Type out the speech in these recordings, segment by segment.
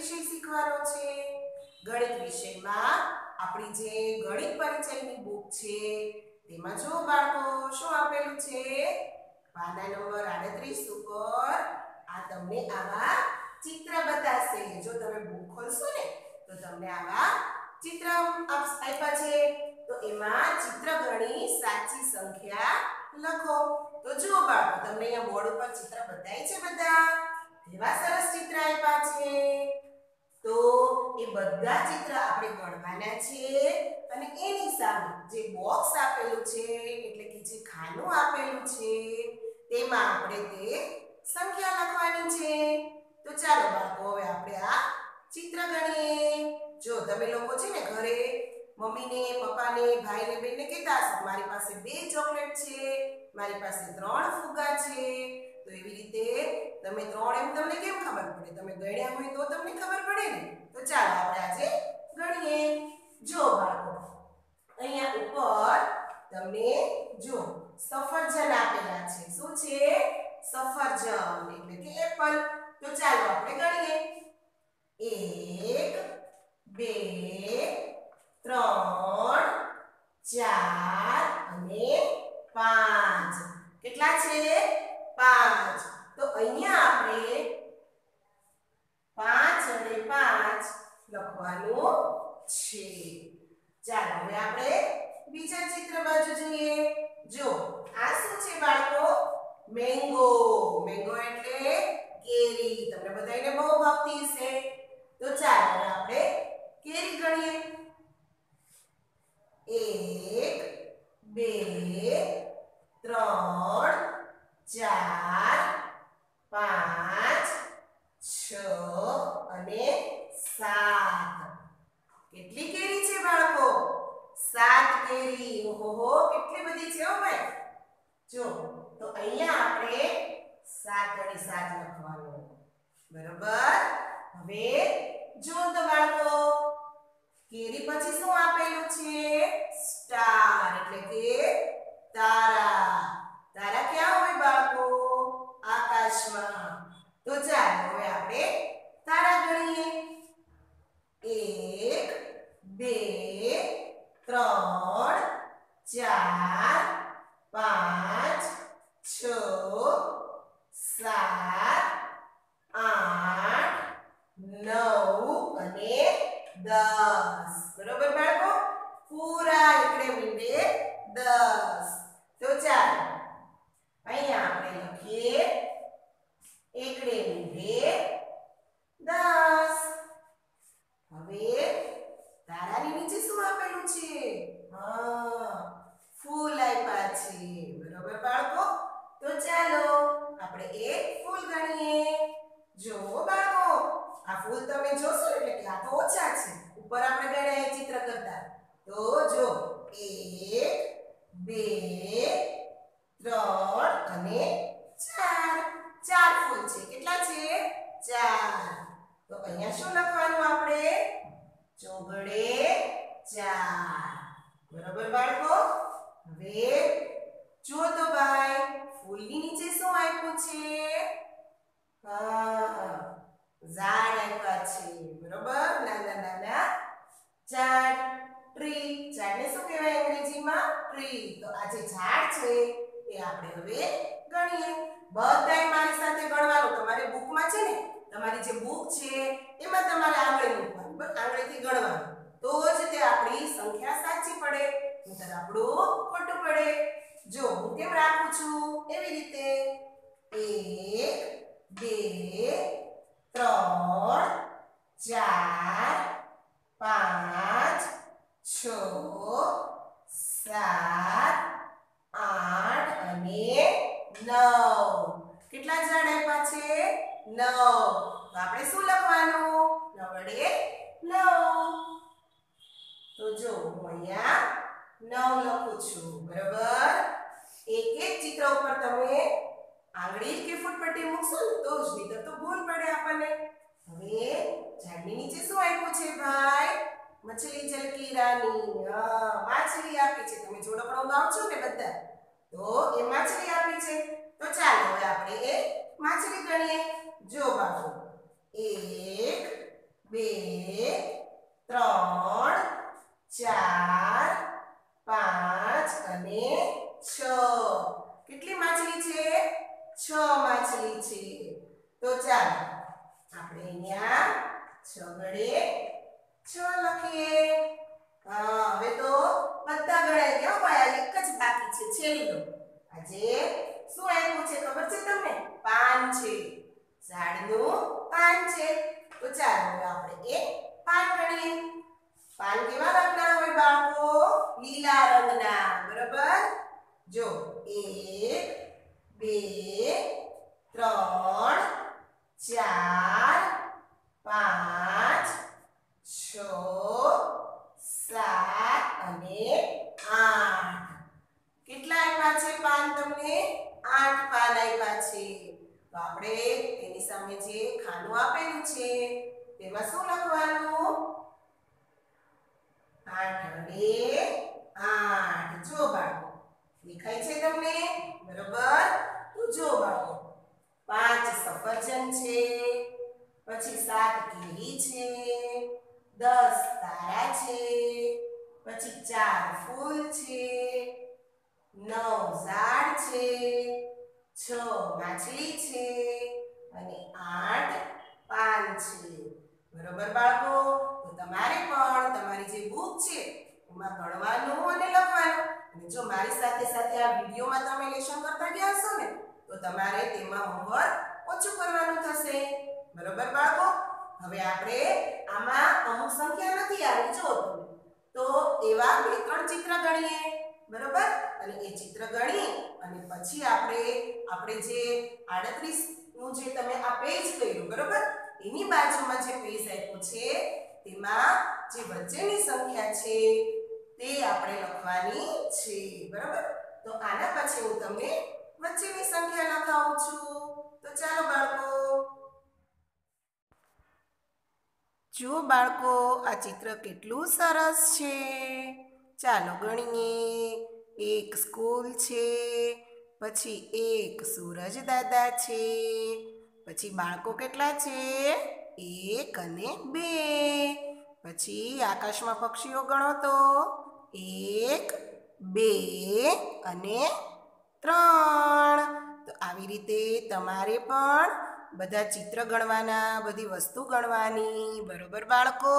વિષય શીખવાનો છે। ગણિત વિષયમાં આપણી જે ગણિત પરિચયની બુક છે તેમાં જો બાળકો શું આપેલું છે પાના નંબર 38 ઉપર આ તમને આવા ચિત્ર બતાવશે। જો તમે બુક ખોલશો ને તો તમને આવા ચિત્ર આપ્યા છે તો એમાં ચિત્ર ગણી સાચી સંખ્યા લખો। તો જુઓ બાળકો તમને અહીંયા બોર્ડ ઉપર ચિત્ર બતાય છે બધા કેવા સરસ ચિત્ર આપ્યા છે તો એ બધા ચિત્ર આપણે ગણવાના છે અને એની સામે જે બોક્સ આપેલું છે એટલે કે જે ખાનું આપેલું છે તેમાં આપણે તે સંખ્યા લખવાની છે। તો ચાલો બાળકો હવે આપણે આ ચિત્ર ગણીએ। જો તમે લોકો છે ને ઘરે મમ્મીને પપ્પાને ભાઈને બેનને કહેતા હશો મારી પાસે 2 ચોકલેટ છે મારી પાસે 3 ફુગ્ગા છે તો એવી રીતે તમે 3 એમ તમને કેમ ખબર પડે તમે ગણ્યા હોય તો તમને ખબર પડે ને। તો ચાલો આપણે આજે ગણીએ। જો બાળકો અહીંયા ઉપર તમને જો સફરજન આપેલા છે। શું છે સફરજન એટલે કે એપલ। તો ચાલો આપણે ગણીએ 1 2 3 4 અને 5 કેટલા છે 5 તો અહીંયા આપણે 5 અને 5 લખવાનું છે। ચાલો હવે આપણે બીજા ચિત્ર બાજુ જોઈએ। જો આ શું છે બાળકો મેંગો। મેંગો એટલે કેરી તમને બધાને બહુ ભાવતી હશે। તો ચાલો હવે આપણે કેરી ગણીએ 1 2 3 4 5 6 અને 7 કેટલી કેરી છે બાળકો 7 કેરી। ઓહો કેટલી બધી છે હો ભાઈ। જો તો અહીંયા આપણે 7 અને 7 લખવાનું બરોબર। હવે જો તો બાળકો કેરી પછી શું આપેલું છે સ્ટાર એટલે કે તારા। તારા ક્યાં હોય બાળકો આકાશમાં। તો ચાલો હવે આપણે તારા ગણીએ 1 2 3 4 5 6 7 8 9 અને 10 બરોબર બાળકો પૂરા એકડે મીંડે 10। તો ચાલો અહીંયા આપણે લખીએ એકડે મીંડે 10। હવે તારાની નીચે શું આપેલું છે હા ફૂલ આપ્યા છે બરોબર બાળકો। તો ચાલો આપણે એક ફૂલ ગણીએ। જો બાળકો આ ફૂલ તમે જોશો એટલે કે આ તો ઓછા છે ઉપર આપણે ગણ્યા ચિત્ર કરતા। તો જો 1 2 3 અને 4 4 ફૂલ છે કેટલા છે 4 તો અહીંયા શું લખવાનું આપણે ચોગડે 4 બરોબર બાળકો। હવે જો તો ભાઈ ફૂલની નીચે શું આપ્યું છે હા ઝાડ આપ્યા છે બરોબર નાના નાના ઝાડ ટ્રી। ઝાડને શું કહેવાય અંગ્રેજીમાં ટ્રી। તો આ જે ઝાડ છે એ આપણે હવે ગણીએ। બધાય મારી સાથે ગણવાનું તમારે બુકમાં છે ને તમારી જે બુક છે એમાં તમારે આંગળી મૂકવાનું બસ આંગળીથી ગણવાનું તો જ તે આપણી સંખ્યા સાચી પડે નહીંતર આપણું ખોટું પડે। જો હું કેમ રાખું છું એવી રીતે 1 2 3 4 5 6 7 8 અને 9 કેટલા ઝાડ આપ્યા છે 9 તો આપણે શું લખવાનું 9 વડે 9। તો જો હું અહીંયા 9 લખું છું બરાબર। એક એક ચિત્ર ઉપર તમે આંગળી કે ફૂટપટ્ટી મૂકશો ને તો જ નહીંતર તો ભૂલ પડે આપણને। હવે ઝાડની નીચે શું આપ્યું છે ભાઈ મછલી જલકી રાની। હા માછલી આપી છે તમે જોડકણો ગાવ છો ને બધા તો એ માછલી આપી છે। તો ચાલો હવે આપણે એ માછલી ગણીએ। જો બાળકો 1 2 3 4 5 અને 6 કેટલી માછલી છે 6 માછલી છે તો ચાલો આપણે અહીંયા 6 ગળે 6 લખીએ હવે તો બધા ગણાઈ ગયા ભાઈ એક જ બાકી છે છેલ્લું આજે શું આવ્યું છે ખબર છે તમને પાન છે ઝાડનું પાન છે તો ચાલો હવે આપણે એક પાન ગણીએ પાન કેવા રંગના હોય બાળકો લીલા રંગના બરાબર જો 1 2 3 4 5 6 7 અને 8 કેટલા આપ્યા છે પાન તમને 8 પાન આપ્યા છે તો આપણે તેની સામે જે ખાનું આપેલું છે તેમાં શું લખવાનું 8 વડે 8 જો બાળકો દેખાય છે તમને બરાબર તો જો બાળકો 5 સફરજન છે પછી 7 કેરી છે 10 તારા છે પછી 4 ફૂલ છે 9 ઝાડ છે 6 માછલી છે અને 8 પાન છે બરોબર બાળકો તો તમારે પણ તમારી જે બુક છે એમાં ગણવાનું અને લખવાનું અને જો મારી સાથે સાથે આ વિડિયોમાં તમે લેશન કરતા ગયા હશો ને તો તમારે તેમાં હોમવર્ક ઓછું કરવાનું થશે બરોબર બાળકો હવે આપણે આમાં અમુક સંખ્યા નથી આવી જો તો એવા બે ત્રણ ચિત્ર ગણીએ બરોબર અને એ ચિત્ર ગણી અને પછી આપણે જે 38 નું જે તમે આ પેજ કર્યું બરોબર એની બાજુમાં જે પેજ આપ્યું છે તેમાં જે વચ્ચેની સંખ્યા છે તે આપણે લખવાની છે બરોબર તો આના પછી હું તમને વચ્ચેની સંખ્યા લખાવું છું તો ચાલો બાળકો જો બાળકો આ ચિત્ર કેટલું સરસ છે ચાલો ગણીએ એક સ્કૂલ છે પછી એક સૂરજ દાદા છે પછી બાળકો કેટલા છે 1 અને 2 પછી આકાશમાં પક્ષીઓ ગણો તો 1 2 અને 3 તો આવી રીતે તમારે પણ બધા ચિત્ર ગણવાના બધી વસ્તુ ગણવાની બરોબર બાળકો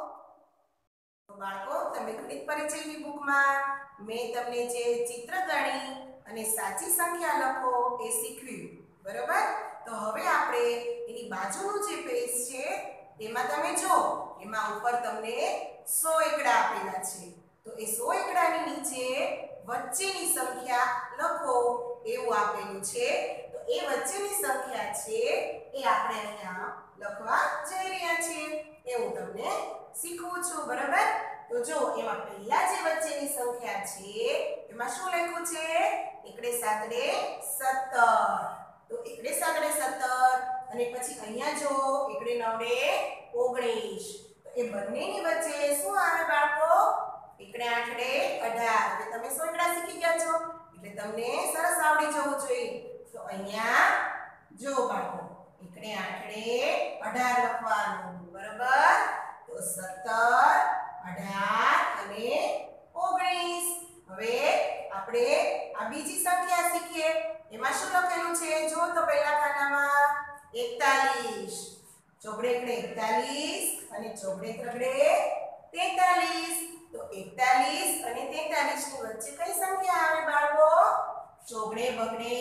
તમે ગણિત પરિચયની બુકમાં મેં તમને જે ચિત્ર ગણી અને સાચી સંખ્યા લખો એ શીખવ્યું બરોબર તો હવે આપણે એની બાજુનું જે પેજ છે તેમાં તમે જો એમાં ઉપર તમને 100 એકડા આપેલા છે તો એ 100 એકડાની નીચે વચ્ચેની સંખ્યા લખો એવું આપેલું છે તો એ વચ્ચેની સંખ્યા છે એ આપણે અહીંયા લખવા જઈ રહ્યા છીએ એ હું તમને શીખવું છું બરાબર તો જો એમાં પહેલા જે વચ્ચેની સંખ્યા છે એમાં શું લખ્યું છે એકડે સાતડે 17 તો એકડે સાતડે 17 અને પછી અહીંયા જો એકડે નવડે 19 તો એ બંનેની વચ્ચે શું આવે બાળકો એકડે આઠડે 18 એટલે તમે 100 એકડા શીખી ગયા છો એટલે તમને સરસ આવડી જવું જોઈએ તો અહીંયા જો બાળકો એકડે આઠડે 18 લખવાનું બરાબર તો 17 18 અને 19 હવે આપણે આ બીજી સંખ્યા શીખીએ એમાં શું લખેલું છે જો તો પહેલા ખાનામાં 41 ચોગડે એકડે 41 અને ચોગડે ત્રગડે 43 તો 41 અને 43 ની વચ્ચે કઈ સંખ્યા આવે બાળકો ચોગડે બગડે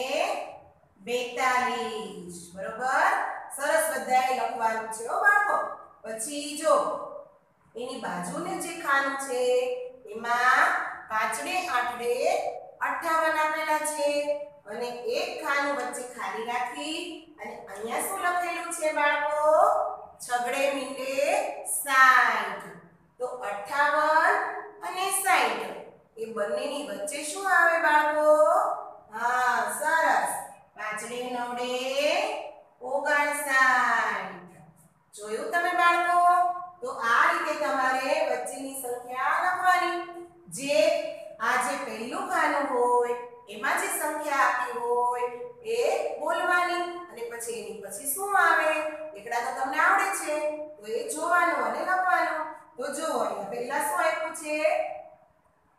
42 બરોબર સરસ બધાએ લખવાનું છે હો બાળકો પછી જો એની બાજુને જે ખાનું છે એમાં પાંચડે આઠડે 58 આપેલા છે અને એક ખાનું વચ્ચે ખાલી રાખી અને અહીંયા શું લખેલું છે બાળકો છગડે મીંડે 60 તો 58 અને 60 એ બંનેની વચ્ચે શું આવે બાળકો હા સરસ પાંચડે નવડે 59 જોયું તમે બાળકો તો આ રીતે તમારે વચ્ચેની સંખ્યા લખવાની જે આ જે પહેલું ખાનું હોય એમાં જે સંખ્યા આપી હોય એ બોલવાની અને પછી એની પછી શું આવે એકડા તો તમને આવડે છે તો એ જોવાનું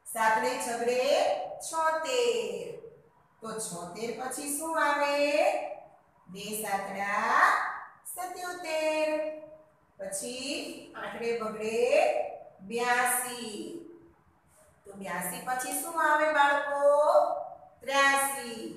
સાતડે છગડે 76. તો 76 પછી શું આવે? 2 સાતડા 77. પછી આઠડે બગડે 82. તો 82 પછી શું આવે બાળકો? 83.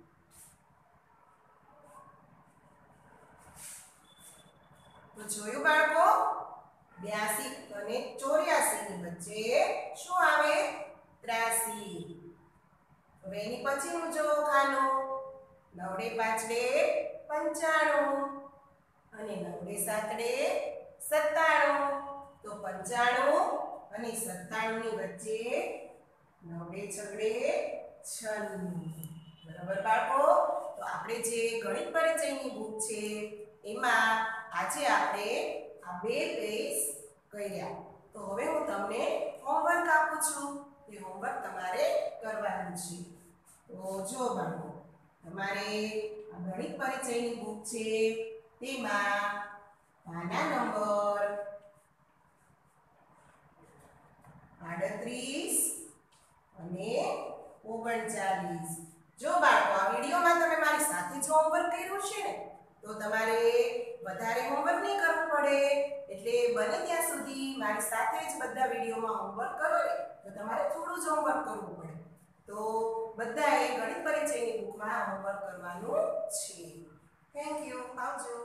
તો જોયું બાળકો, 82 અને 84 ની વચ્ચે શું આવે? 83. હવે એની પછીનું જો ખાનું, 9 પાંચડે 95 અને 9 સાતડે 97. તો 95 અને 97 ની વચ્ચે 9 છગડે 96. બરાબર બાળકો? તો આપણે જે ગણિત પરિચયની બુક છે એમાં આજે આપણે આ 2 પેજ કર્યા. તો હવે હું તમને હોમવર્ક આપું છું. એ હોમવર્ક તમારે કરવાનું છે. તો જો બાળકો, તમારે આ ગણિત પરિચયની બુક છે તેમાં પાના નંબર 38 અને 39. જો બાળકો, આ વિડીયોમાં તમે મારી સાથે જ હોમવર્ક કર્યું છે ને, તો તમારે વધારે હોમવર્ક નહીં કરવું પડે. એટલે બને ત્યાં સુધી મારી સાથે જ બધા વિડીયોમાં હોમવર્ક કરો ને, તો તમારે થોડું જ હોમવર્ક કરવું પડે. તો બધાએ ગણિત પરિચયની બુકમાં હોમવર્ક કરવાનું છે. Thank you. આવજો.